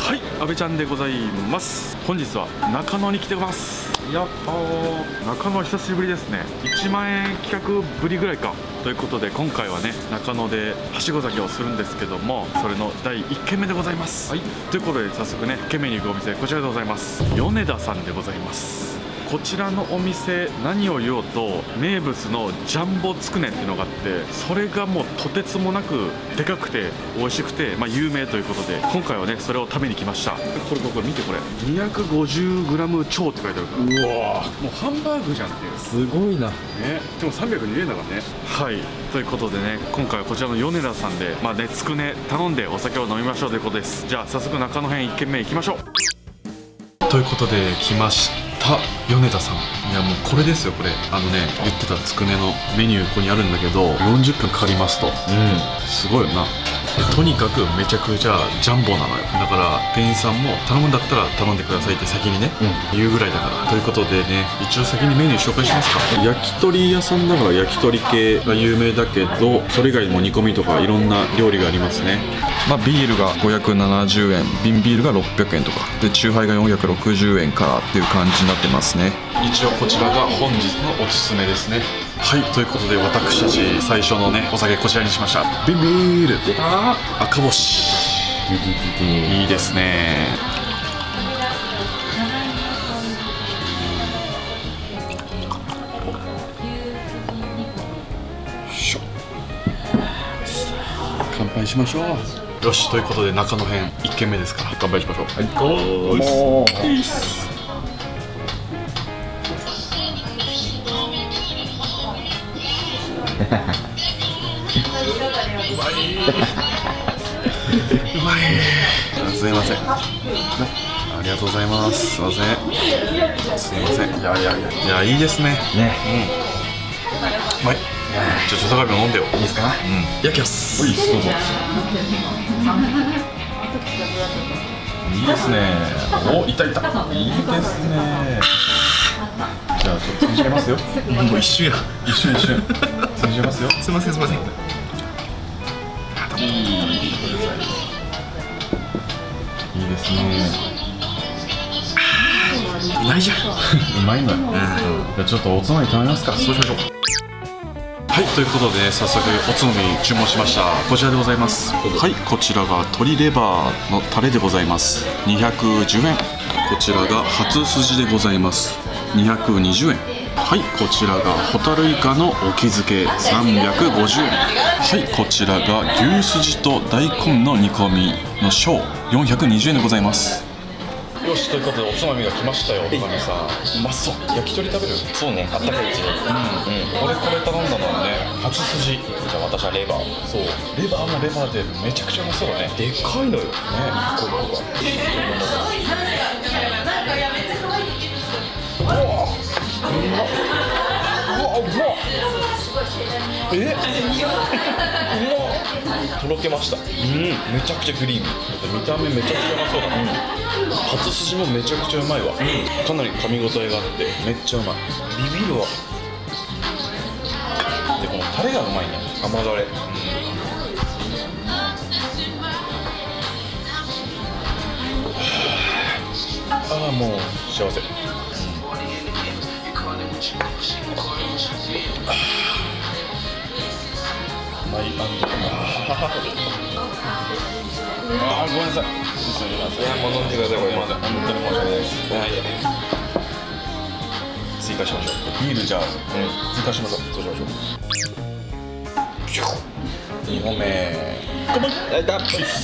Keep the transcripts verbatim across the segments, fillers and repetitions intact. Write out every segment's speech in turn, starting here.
はい、阿部ちゃんでございます。本日は中野に来てます。やっぱー中野久しぶりですね。いちまんえん企画ぶりぐらいかということで、今回はね中野ではしご酒をするんですけども、それのだいいっけんめでございます。はい、ということで早速ねいっけんめに行くお店、こちらでございます。米田さんでございます。こちらのお店、何を言おうと名物のジャンボつくねっていうのがあって、それがもうとてつもなくでかくて美味しくて、まあ、有名ということで、今回はねそれを食べに来ました。これこれ見て、これ にひゃくごじゅうグラム 超って書いてあるから、うわーもうハンバーグじゃんっていう。 すごいな、 ね、でもさんびゃくにえんだからね。はいということでね、今回はこちらの米田さんで、まあね、つくね頼んでお酒を飲みましょうということです。じゃあ早速中野編いっけんめ行きましょう。ということで来ました米田さん。いやもうこれですよ、これあのね言ってたつくねのメニューここにあるんだけど、よんじゅっぷんかかりますと。うん、すごいよな。とにかくめちゃくちゃジャンボなのよ。だから店員さんも頼むんだったら頼んでくださいって先にね、うん、言うぐらいだから。ということでね、一応先にメニュー紹介しますか。焼き鳥屋さんだから焼き鳥系が有名だけど、それ以外にも煮込みとかいろんな料理がありますね。まあビールがごひゃくななじゅうえん、瓶ビールがろっぴゃくえんとかで、チューハイがよんひゃくろくじゅうえんからっていう感じになってますね。一応こちらが本日のおすすめですね。はい、ということで私たち最初のねお酒こちらにしました。瓶ビール赤星、いいですね。乾杯しましょう。よし、ということで中野編いっけんめですから乾杯しましょう。はい、ゴース。うまい。うまい。すいません。ありがとうございます。すいません。すいません。いやいやいやいや、いいですね。ね。うん。うまい。ちょっと高いの飲んでよ。いいですか。うん。焼きます。はい、どうぞ。いいですね。お、いたいた。いいですね。じゃあちょっとつぎちゃいますよ。もう一瞬や。一瞬一瞬。つぎちゃいますよ。すいませんすいません。いい。いいですね。うまいじゃん。うまいのよ。じゃあちょっとおつまみ頼みますか。そうしましょう。はい、ということで早速おつまみ注文しました。こちらでございます。はい、こちらが鶏レバーのタレでございます。にひゃくじゅうえん。こちらが初筋でございます。にひゃくにじゅうえん。はい、こちらがホタルイカの沖漬けさんびゃくごじゅうえん。はい、こちらが牛すじと大根の煮込みの小よんひゃくにじゅうえんでございます。よし、ということでおつまみが来ましたよ。おかみさん、うまそう。焼き鳥食べる？そうね、あったかいうちに。うんうん。俺これ頼んだのはね、初筋。じゃあ私はレバー。そう、レバーもレバーでめちゃくちゃうまそうだね。でかいのよね、一個一個が。うわ、うまっ。うわ、うまっ。え、うまっ。とろけました。うん、めちゃくちゃクリーミー。見た目めちゃくちゃうまそうだな。初筋もめちゃくちゃうまいわ。かなり噛み応えがあってめっちゃうまい。ビビるわ。でこのタレがうまいね。甘だれ。うん、ああもう幸せ。マイアンドああ、ごめんなさい。すみません。いや、もう飲んでください。これ、本当に申し訳ないです。はい。追加しましょう。ビールじゃあ、うん、追加しましょう。そうしましょう。にほんめ。乾杯。やった。う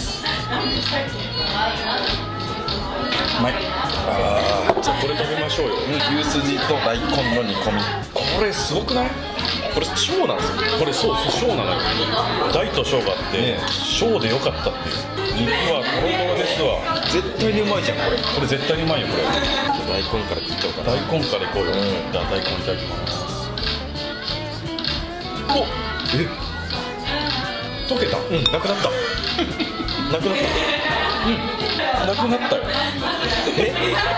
まい。ああ、じゃあこれ食べましょうよ。牛すじと大根の煮込み。これすごくない？これ小なんですよ。これそうそう小なのよ。大と小があって、ね、小でよかったっていう。肉はトロトロですわ。絶対にうまいじゃんこれ。これ絶対にうまいよこれ。大根から食っちゃおうかな。大根からいこうよ。うん、じゃあ大根いただきます。お、え、溶けた？うん、なくなった。なくなった。うん、なくなったよ。え？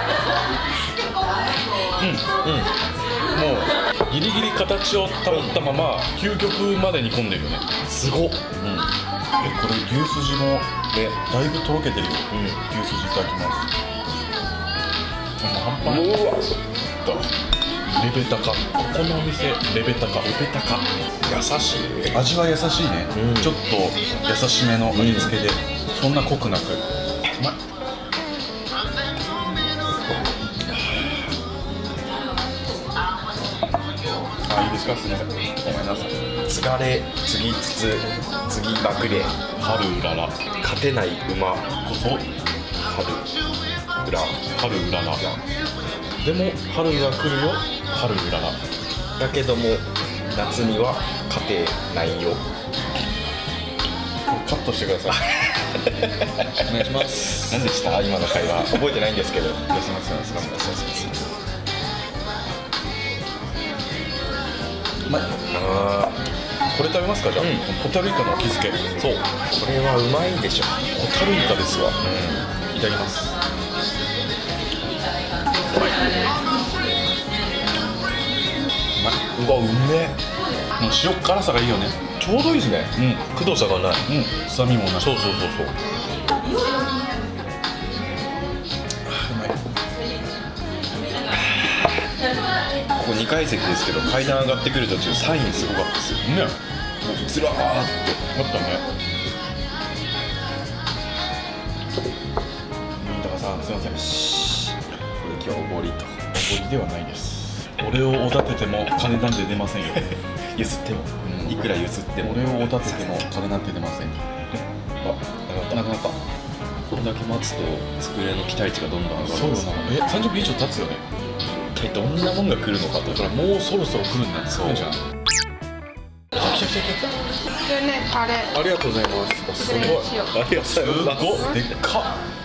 うんうん。もうギリギリ形を保ったまま究極まで煮込んでるよね。すごっ。うん。え、これ牛すじもねだいぶとろけてるよ。うん、牛すじ。 ただきます。半端ない。うわレベタカ、ここのお店レベタカ、レベタカ優しい、味は優しいね、うん、ちょっと優しめの味付けで、うん、そんな濃くなくうまい。あ、いいですか、すみません、ごめんなさい。 つがれ、次つつ、次まくれ、 春うらら、 勝てない馬こそ春うら、 春うららでも春が来るよ、春うららだけども夏には勝てないよ。 カットしてくださいお願いします。 何でした今の会話、覚えてないんですけど。 すみません、すみません、すみません、すみません。うまい。あー、これ食べますか、じゃあ、うん、ホタルイカの沖漬け。 そう、これはうまいでしょ。 ホタルイカですわ、うん、いただきます。うまい。 うわ、うめえ。 もう塩辛さがいいよね。 ちょうどいいですね。うん、くどさがない。 うん、臭みもない。 そうそうそうそう。 あ、うまい。 ここにかい席ですけど、階段上がってくる途中サインすごかったですよね。もうずらーってあったね。新高さん、すいません。 これ今日おごりと。 おごりではないです。俺をおだてても金なんて出ませんよゆすっても、うん、いくらゆすっても俺をおだてても金なんて出ません。あ、なくなった。 これだけ待つと机の期待値がどんどん上がる。 そうよな。え、さんじゅっぷん以上経つよね。 一体どんなもんが来るのかと。 だからもうそろそろ来るんだ。そうじゃん。来た来た来た来た。 ね、カレー。 ありがとうございます。すごい。ありがとうございます。すごい。でっかっ。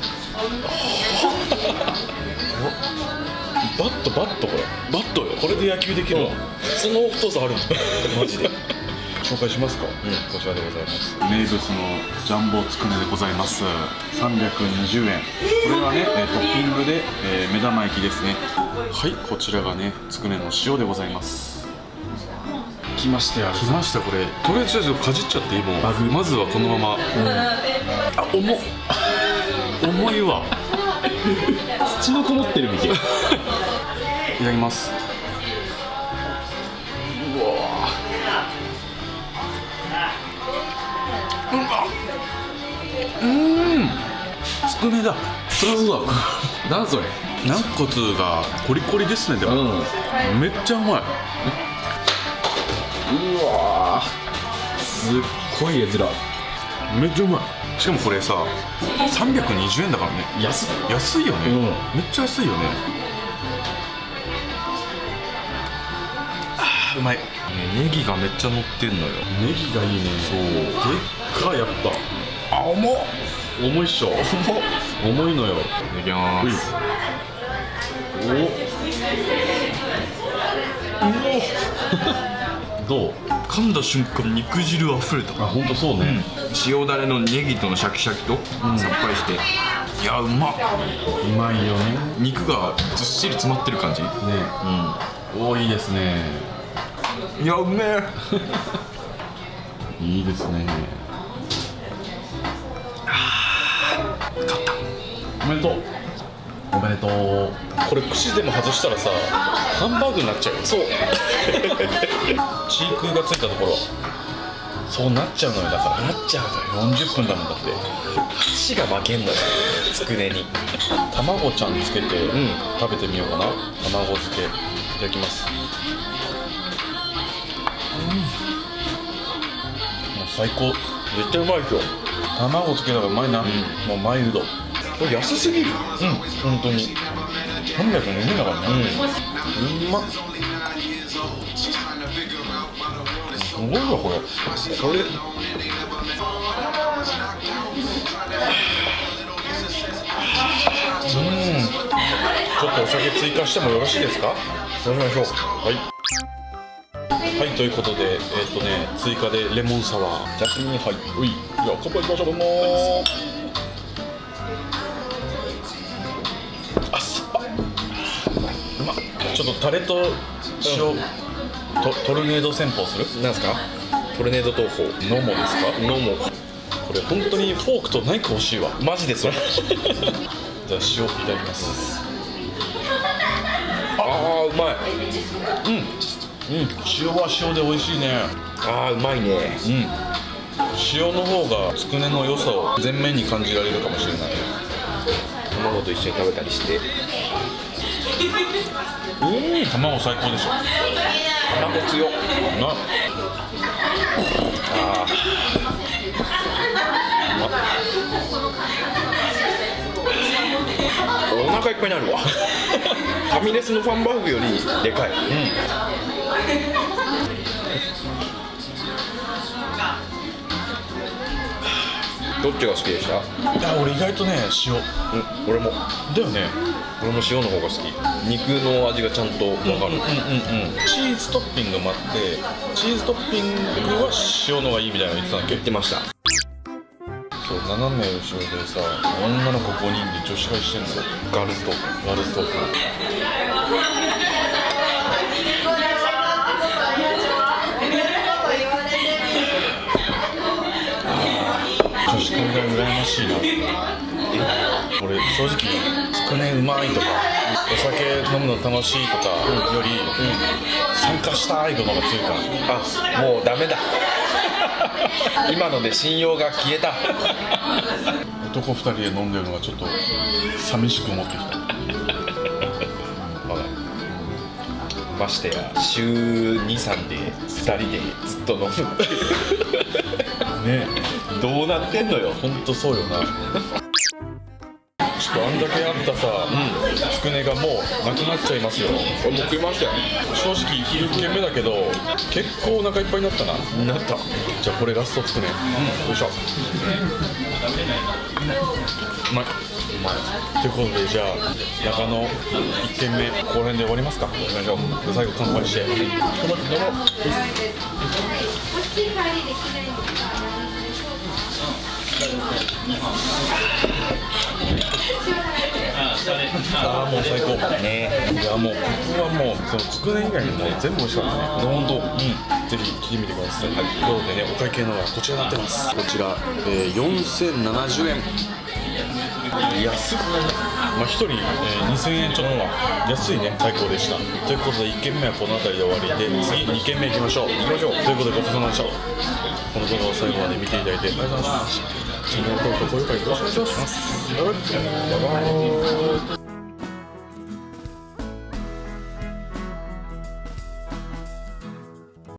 バットバットこれ。バットよ。これで野球できるわ。 その太さあるの。マジで。 紹介しますか。 うん、こちらでございます。 名物のジャンボつくねでございます。三百二十円。これはね、トッピングで、えー、目玉焼きですね。はい、こちらがね、つくねの塩でございます。来ましたよ。来ましたこれ。とりあえずちょっとかじっちゃっていいもん。バグ。まずはこのまま。うん、あ、重っ。重いわ。 土のこもってるみたい。いただきます。うわうわうーん、つくねだ。そりゃそうだ。なんそれ。軟骨がコリコリですね。でも、うん、めっちゃうまい。 うわすっごい絵面。 めっちゃうまい。しかもこれささんびゃくにじゅうえんだからね。 安い安いよね、うん、めっちゃ安いよね。あー、うまい、ね、 ネギがめっちゃ乗ってんのよ。 ネギがいいね。そう、でっか。やっぱあ、重っ。重いっしょ。重重いのよ。いただきます。おおどう。噛んだ瞬間肉汁あふれた。あ、ほんとそうね、うん、 塩だれのネギとのシャキシャキと、うん、さっぱりして、いや、うまっ。 うまいよね。 肉がずっしり詰まってる感じね。 うん、おー、いいですね。 いや、うめえいいですね。 あー、勝った。 おめでとう。おめでとう。これ串でも外したらさ、ハンバーグになっちゃうよ。そうチークがついたところそうなっちゃうのよ。だからなっちゃうのよ。 よんじゅっぷんだもん。だって箸が負けんのよ、つくねに。 卵ちゃんつけて、うん、食べてみようかな。卵漬けいただきます。うん、もう最高。 絶対うまいですよ。 卵つけたらうまいな、うん、もうマイルド。 これ安すぎる。 うん、本当にさんびゃくにじゅうえんだからね。うん、うまっ。すごいわこれ。それうん、ちょっとお酒追加してもよろしいですか。そうしましょう。はいはい、ということで、えっ、ー、とね、追加でレモンサワー、ジャスミン、はい、うい、じゃあ乾杯しましょう。どうもー。あっさっ、うまっ。ちょっとタレと塩、うん、ト, トルネード戦法する。 なんですか。トルネード投法。 ノモですか。 ノモ。 これ本当にフォークとナイフ欲しいわ。 マジでそれじゃあ塩いただきます。 ああうまい。 うんうん塩は塩で美味しいね。 ああうまいね。 うん塩の方がつくねの良さを前面に感じられるかもしれない。 卵と一緒に食べたりして。 うん卵最高でしょ。 卵強っなあーお腹いっぱいになるわ。ファミレスのファンバーグよりでかい。うんどっちが好きでした？ いや俺意外とね塩。うん俺もだよね。 俺も塩の方が好き。肉の味がちゃんと分かる。 うんうんうんうんチーズトッピングもあってチーズトッピングは塩のがいいみたいなの言ってたんだっけ？ 言ってました。 そう斜め後ろでさ女の子ごにんで女子会してんの。 ガールズトークガールズトーク女子会が羨ましいな。俺正直つくねうまいとかお酒飲むの楽しいとかより、うん、参加したいとかが強いから。 あもうダメだ。今ので信用が消えた。 男ふたりで飲んでるのがちょっと寂しく思ってきた。 ましてや週に、さんでふたりでずっと飲むねどうなってんのよ。 ほんとそうよな。ちょっとあんだけあったさ、うん、つくねがもうなくなっちゃいますよ。 俺もう食いましたよ。 正直いっけんめだけど結構お腹いっぱいになったな。 なった。 じゃあこれラストつくね、うん、よいしょ。うまい。 うまい。 ということでじゃあ中野いっけんめここら辺で終わりますか。 行きましょう。 最後乾杯して。どうもどうも。ああもう最高ね。いやもうここはもうそのつくね以外にも全部美味しかったね。本当。うん。ぜひ来てみてください。はい。ということでねお会計のはこちらになってます。こちら、えー、よんせんななじゅうえん。安っ。まあひとり、えー、にせんえんちょっとは安いね。最高でした。ということでいっけんめはこの辺りで終わりで次にけんめ行きましょう。行きましょう。ということでごちそうさまでした。この動画を最後まで見ていただいてありがとうございました。チャンネル登録と高評価よろしくお願いします。バイバイ。